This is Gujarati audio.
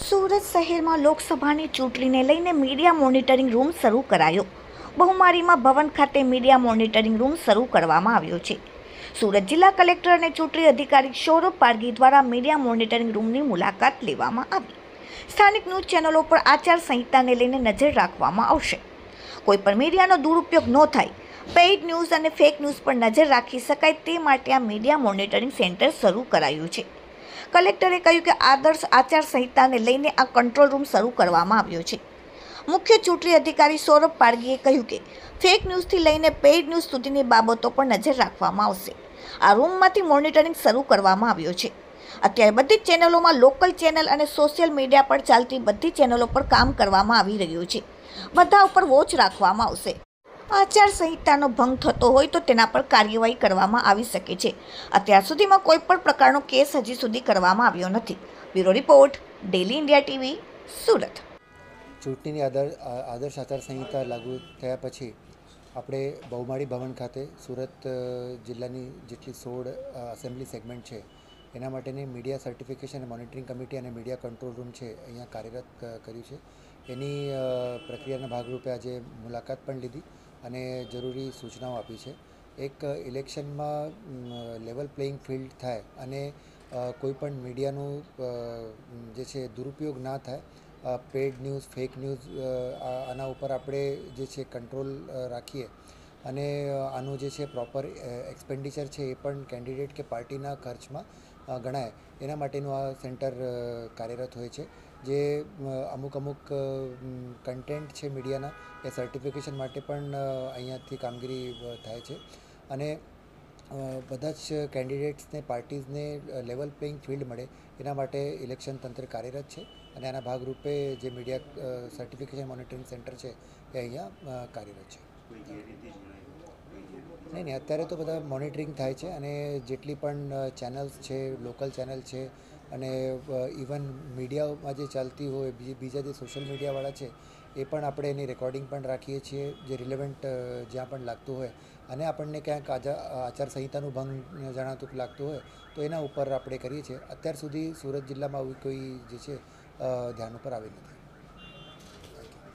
સુરત શહેરમાં લોકસભાની ચૂંટણીને લઈને મીડિયા મોનિટરિંગ રૂમ શરૂ કરાયો. બહુમારીમાં ભવન ખાતે મીડિયા મોનિટરિંગ રૂમ શરૂ કરવામાં આવ્યો છે. સુરત જિલ્લા કલેક્ટર અને ચૂંટણી અધિકારી સૌરભ પારગી દ્વારા મીડિયા મોનિટરિંગ રૂમની મુલાકાત લેવામાં આવી. સ્થાનિક ન્યૂઝ ચેનલો પર આચાર સંહિતાને લઈને નજર રાખવામાં આવશે. કોઈપણ મીડિયાનો દુરુપયોગ ન થાય, પેઇડ ન્યૂઝ અને ફેક ન્યૂઝ પર નજર રાખી શકાય તે માટે આ મીડિયા મોનિટરિંગ સેન્ટર શરૂ કરાયું છે. કલેક્ટરે કહ્યું કે આદર્શ આચાર સંહિતાને લઈને આ કંટ્રોલ રૂમ શરૂ કરવામાં આવ્યો છે. મુખ્ય ચૂંટણી અધિકારી સૌરભ પારગીએ કહ્યું કે ફેક ન્યૂઝથી લઈને પેઇડ ન્યૂઝ સુધીની બાબતો પર નજર રાખવામાં આવશે. આ રૂમમાંથી મોનિટરિંગ શરૂ કરવામાં આવ્યો છે. અત્યારે બધી જ ચેનલોમાં લોકલ ચેનલ અને સોશિયલ મીડિયા પર ચાલતી બધી ચેનલો પર કામ કરવામાં આવી રહ્યું છે. બધા ઉપર વોચ રાખવામાં આવશે. આચાર સંહિતાનો ભંગ થતો હોય તો તેના પર કાર્યવાહી કરવામાં આવી શકે છે. અત્યાર સુધીમાં કોઈ પણ પ્રકારનો કેસ હજી સુધી કરવામાં આવ્યો નથી. Bureau report, daily India TV, Surat. ચૂંટણીની આદર્શ આચાર સંહિતા લાગુ થયા પછી આપણે બહુમાળી ભવન ખાતે સુરત જિલ્લાની જેટલી 16 એસેમ્બલી સેગમેન્ટ છે એના માટેની મીડિયા સર્ટિફિકેશન અને મોનિટરિંગ કમિટી અને મીડિયા કંટ્રોલ રૂમ છે અહીંયા કાર્યરત કર્યું છે. એની પ્રક્રિયાના ભાગરૂપે આજે મુલાકાત પણ લીધી અને જરૂરી સૂચનાઓ આપી છે. એક ઇલેક્શનમાં લેવલ પ્લેઇંગ ફિલ્ડ થાય અને કોઈપણ મીડિયાનું જે છે દુરુપયોગ ના થાય, પેડ ન્યૂઝ, ફેક ન્યૂઝ, આના ઉપર આપણે જે છે કંટ્રોલ રાખીએ અને આનું જે છે પ્રોપર એક્સપેન્ડિચર છે એ પણ કેન્ડિડેટ કે પાર્ટીના ખર્ચમાં ગણાય એના માટેનું આ સેન્ટર કાર્યરત હોય છે. જે અમુક કન્ટેન્ટ છે મીડિયાના એ સર્ટિફિકેશન માટે પણ અહીંયાથી કામગીરી થાય છે અને બધા જ કેન્ડિડેટ્સને, પાર્ટીઝને લેવલ પ્લેઇંગ ફિલ્ડ મળે એના માટે ઇલેક્શન તંત્ર કાર્યરત છે અને આના ભાગરૂપે જે મીડિયા સર્ટિફિકેશન મોનિટરિંગ સેન્ટર છે એ અહીંયા કાર્યરત છે. નહીં, અત્યારે તો બધા મોનિટરિંગ થાય છે અને જેટલી પણ ચેનલ્સ છે, લોકલ ચેનલ છે અને ઇવન મીડિયામાં જે ચાલતી હોય બીજા જે સોશિયલ મીડિયાવાળા છે એ પણ આપણે એની રેકોર્ડિંગ પણ રાખીએ છીએ, જે રિલેવન્ટ જ્યાં પણ લાગતું હોય અને આપણને ક્યાંક આચાર સંહિતાનું ભંગ જણાતું લાગતું હોય તો એના ઉપર આપણે કરીએ છીએ. અત્યાર સુધી સુરત જિલ્લામાં આવી કોઈ જે છે ધ્યાન ઉપર આવી નથી.